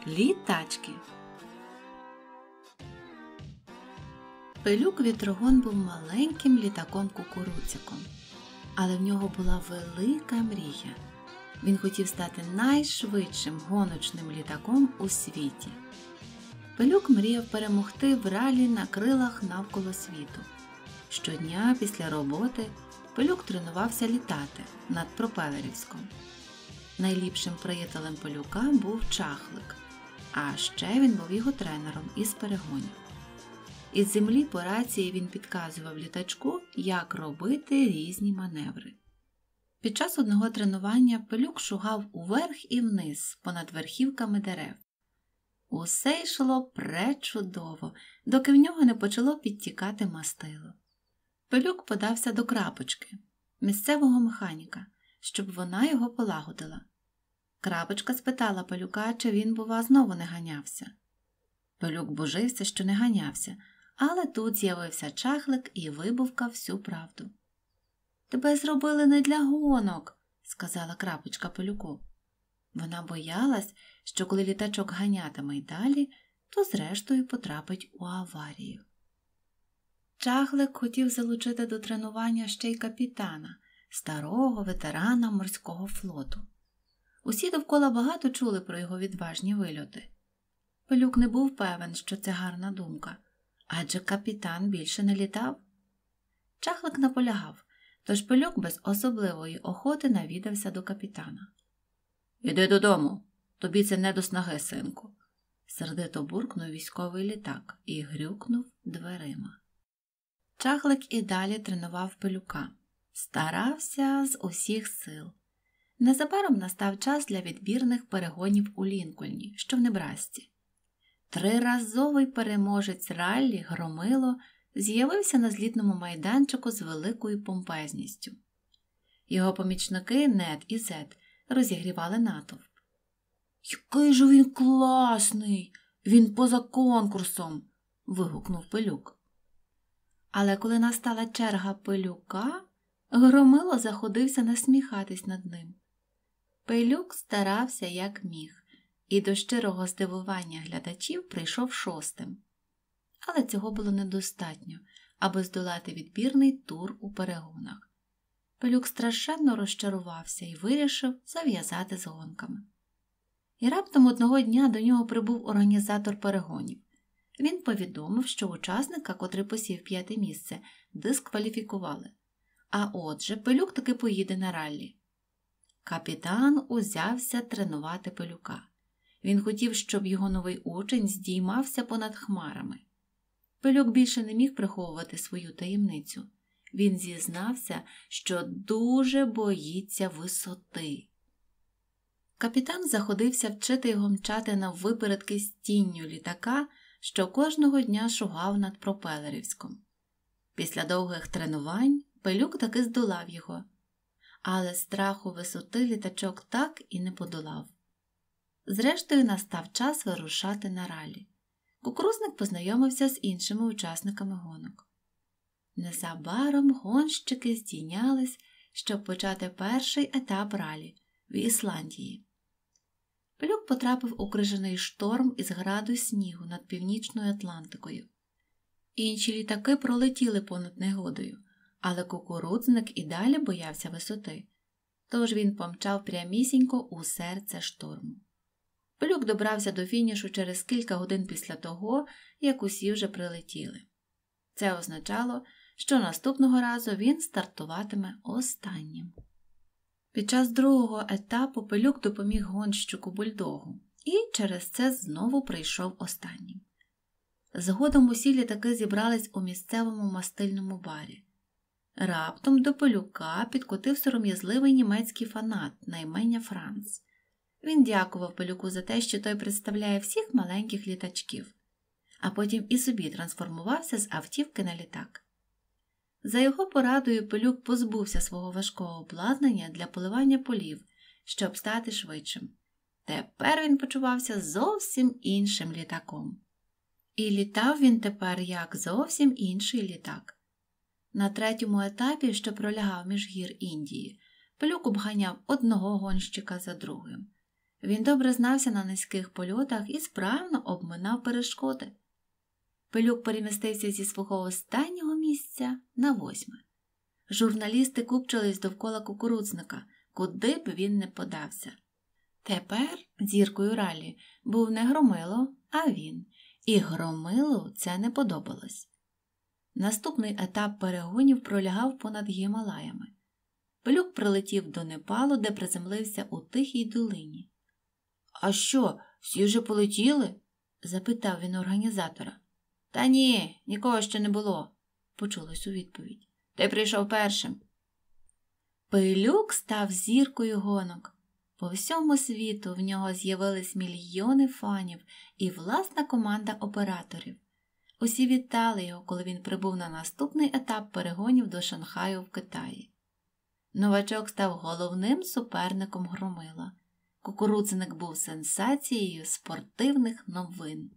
Літачки. Пилюк-вітрогон був маленьким літаком-кукурудзиком, але в нього була велика мрія. Він хотів стати найшвидшим гоночним літаком у світі. Пилюк мріяв перемогти в ралі на крилах навколо світу. Щодня після роботи Пилюк тренувався літати над Пропелерівськом. Найліпшим приятелем Пилюка був Чахлик, а ще він був його тренером із перегонів. Із землі по рації він підказував літачку, як робити різні маневри. Під час одного тренування Пилюк шугав уверх і вниз понад верхівками дерев. Усе йшло пречудово, доки в нього не почало підтікати мастило. Пилюк подався до Крапочки, місцевого механіка, щоб вона його полагодила. Крапочка спитала Пилюка, чи він, бува, знову не ганявся. Пилюк божився, що не ганявся, але тут з'явився Чахлик і вибувкав всю правду. «Тебе зробили не для гонок», – сказала Крапочка Пилюку. Вона боялась, що коли літачок ганятиме й далі, то зрештою потрапить у аварію. Чахлик хотів залучити до тренування ще й капітана, старого ветерана морського флоту. Усі довкола багато чули про його відважні вильоти. Пилюк не був певен, що це гарна думка, адже капітан більше не літав. Чахлик наполягав, тож Пилюк без особливої охоти навідався до капітана. «Іди додому, тобі це не до снаги, синку», – сердито буркнув військовий літак і грюкнув дверима. Чахлик і далі тренував Пилюка. Старався з усіх сил. Незабаром настав час для відбірних перегонів у Лінкольні, що в Небрасці. Триразовий переможець раллі Громило з'явився на злітному майданчику з великою помпезністю. Його помічники Нед і Зет розігрівали натовп. «Який же він класний! Він поза конкурсом!» – вигукнув Пилюк. Але коли настала черга Пилюка, Громило заходився насміхатись над ним. Пилюк старався як міг, і до щирого здивування глядачів прийшов шостим. Але цього було недостатньо, аби здолати відбірний тур у перегонах. Пилюк страшенно розчарувався і вирішив зав'язати з гонками. І раптом одного дня до нього прибув організатор перегонів. Він повідомив, що учасника, котрий посів 5-те місце, дискваліфікували. А отже, Пилюк таки поїде на раллі. Капітан узявся тренувати Пилюка. Він хотів, щоб його новий учень здіймався понад хмарами. Пилюк більше не міг приховувати свою таємницю. Він зізнався, що дуже боїться висоти. Капітан заходився вчити його мчати наввипередки з тінню літака, що кожного дня шугав над Пропелерівськом. Після довгих тренувань Пилюк таки здолав його, але страху висоти літачок так і не подолав. Зрештою настав час вирушати на ралі. Кукурудзник познайомився з іншими учасниками гонок. Незабаром гонщики здійнялись, щоб почати перший етап ралі в Ісландії. Пилюк потрапив у крижаний шторм із граду снігу над Північною Атлантикою. Інші літаки пролетіли понад негодою, але кукурудзник і далі боявся висоти, тож він помчав прямісінько у серце шторму. Пилюк добрався до фінішу через кілька годин після того, як усі вже прилетіли. Це означало, що наступного разу він стартуватиме останнім. Під час другого етапу Пилюк допоміг гонщику Бульдогу і через це знову прийшов останнім. Згодом усі літаки зібрались у місцевому мастильному барі. Раптом до Пилюка підкотив сором'язливий німецький фанат на ім'я Франц. Він дякував Пилюку за те, що той представляє всіх маленьких літачків, а потім і собі трансформувався з автівки на літак. За його порадою Пилюк позбувся свого важкого обладнання для поливання полів, щоб стати швидшим. Тепер він почувався зовсім іншим літаком. І літав він тепер як зовсім інший літак. На третьому етапі, що пролягав між гір Індії, Пилюк обганяв одного гонщика за другим. Він добре знався на низьких польотах і справно обминав перешкоди. Пилюк перемістився зі свого останнього місця на 8. Журналісти купчились довкола кукурудзника, куди б він не подався. Тепер зіркою ралі був не Громило, а він. І Громилу це не подобалось. Наступний етап перегонів пролягав понад Гімалаями. Пилюк прилетів до Непалу, де приземлився у тихій долині. «А що, всі вже полетіли?» – запитав він організатора. «Та ні, нікого ще не було», – почулось у відповідь. «Ти прийшов першим». Пилюк став зіркою гонок. По всьому світу в нього з'явились мільйони фанів і власна команда операторів. Усі вітали його, коли він прибув на наступний етап перегонів до Шанхаю в Китаї. Новачок став головним суперником Громила. Кукурудзник був сенсацією спортивних новин.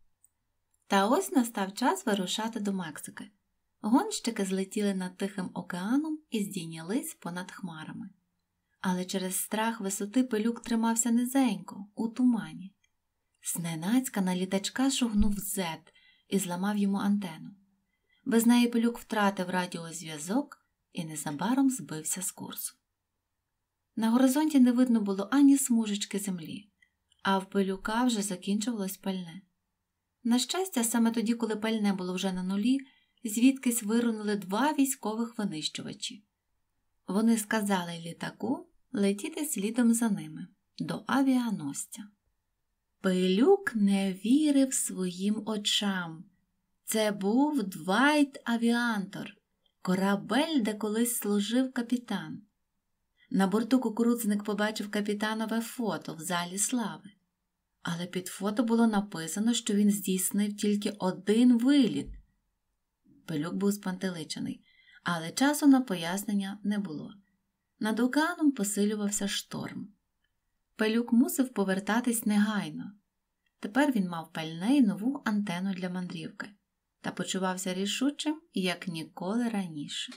Та ось настав час вирушати до Мексики. Гонщики злетіли над Тихим океаном і здійнялись понад хмарами. Але через страх висоти Пилюк тримався низенько, у тумані. Зненацька на літачка шугнув зет і зламав йому антену. Без неї Пилюк втратив радіозв'язок і незабаром збився з курсу. На горизонті не видно було ані смужечки землі, а в Пилюка вже закінчувалось пальне. На щастя, саме тоді, коли пальне було вже на нулі, звідкись вирунули 2 військових винищувачі. Вони сказали літаку летіти слідом за ними, до авіаносця. Пилюк не вірив своїм очам. Це був Двайт-авіантор, корабель, де колись служив капітан. На борту кукурудзник побачив капітанове фото в залі слави. Але під фото було написано, що він здійснив тільки 1 виліт. Пилюк був спантеличений, але часу на пояснення не було. Над океаном посилювався шторм. Пилюк мусив повертатись негайно. Тепер він мав пальне й нову антенну для мандрівки та почувався рішучим, як ніколи раніше.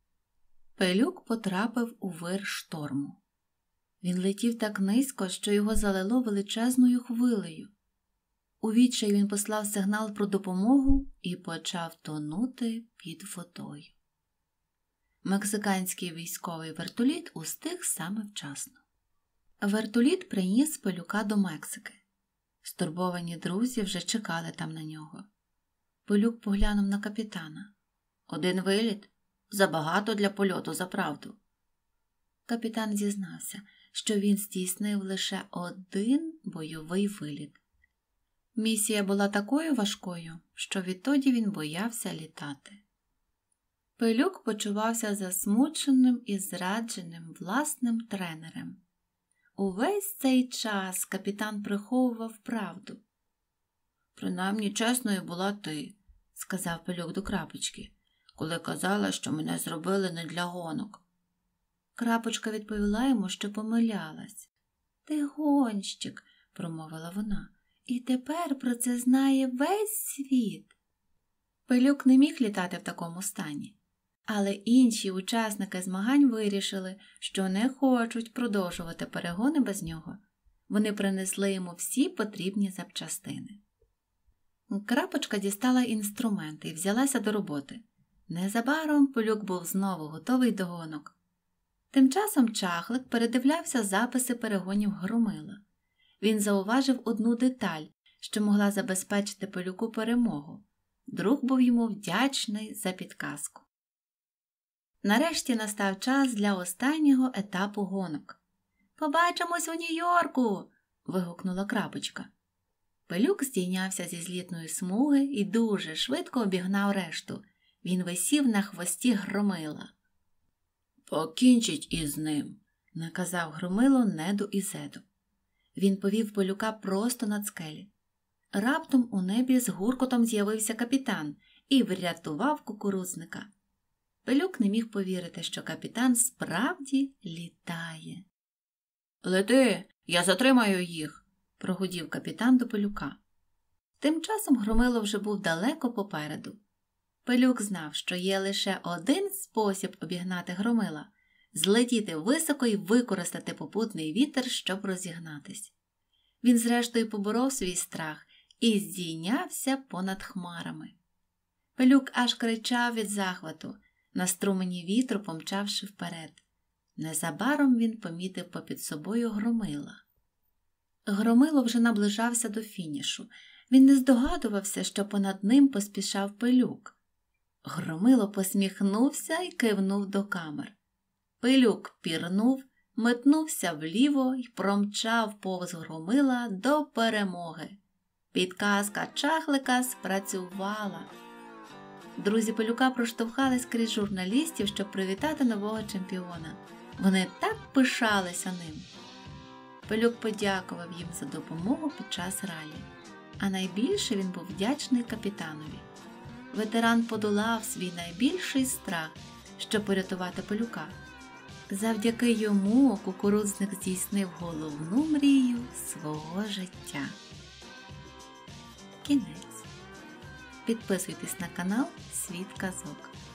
Пилюк потрапив у вир шторму. Він летів так низько, що його залило величезною хвилею. У відчаї він послав сигнал про допомогу і почав тонути під водою. Мексиканський військовий вертоліт устиг саме вчасно. Вертоліт приніс Пилюка до Мексики. Стурбовані друзі вже чекали там на нього. Пилюк поглянув на капітана. 1 виліт? Забагато для польоту, за правду. Капітан зізнався, що він здійснив лише 1 бойовий виліт. Місія була такою важкою, що відтоді він боявся літати. Пилюк почувався засмученим і зрадженим власним тренером. Увесь цей час капітан приховував правду. «Принаймні чесною була ти», – сказав Пилюк до Крапочки, коли казала, що мене зробили не для гонок. Крапочка відповіла йому, що помилялась. «Ти гонщик», – промовила вона, – «і тепер про це знає весь світ». Пилюк не міг літати в такому стані. Але інші учасники змагань вирішили, що не хочуть продовжувати перегони без нього. Вони принесли йому всі потрібні запчастини. Крапочка дістала інструменти і взялася до роботи. Незабаром Пилюк був знову готовий до гонок. Тим часом Чахлик передивлявся записи перегонів Громила. Він зауважив одну деталь, що могла забезпечити Пилюку перемогу. Друг був йому вдячний за підказку. Нарешті настав час для останнього етапу гонок. «Побачимось у Нью-Йорку!» – вигукнула Крапочка. Пилюк здійнявся зі злітної смуги і дуже швидко обігнав решту. Він висів на хвості Громила. «Покінчіть із ним!» – наказав Громило Неду і Зеду. Він повів Пилюка просто над скелі. Раптом у небі з гуркотом з'явився капітан і врятував кукурудзника. Пилюк не міг повірити, що капітан справді літає. «Лети, я затримаю їх!» – прогудів капітан до Пилюка. Тим часом Громило вже був далеко попереду. Пилюк знав, що є лише один спосіб обігнати Громила злетіти високо і використати попутний вітер, щоб розігнатись. Він зрештою поборов свій страх і здійнявся понад хмарами. Пилюк аж кричав від захвату, на струмені вітру помчавши вперед. Незабаром він помітив попід собою Громила. Громило вже наближався до фінішу. Він не здогадувався, що понад ним поспішав Пилюк. Громило посміхнувся і кивнув до камер. Пилюк пірнув, метнувся вліво й промчав повз Громила до перемоги. Підказка чахлика спрацювала. Друзі Пилюка проштовхались крізь журналістів, щоб привітати нового чемпіона. Вони так пишалися ним. Пилюк подякував їм за допомогу під час ралі. А найбільше він був вдячний капітанові. Ветеран подолав свій найбільший страх, щоб порятувати Пилюка. Завдяки йому кукурудзник здійснив головну мрію свого життя. Кінець. Підписуйтесь на канал «Світ казок».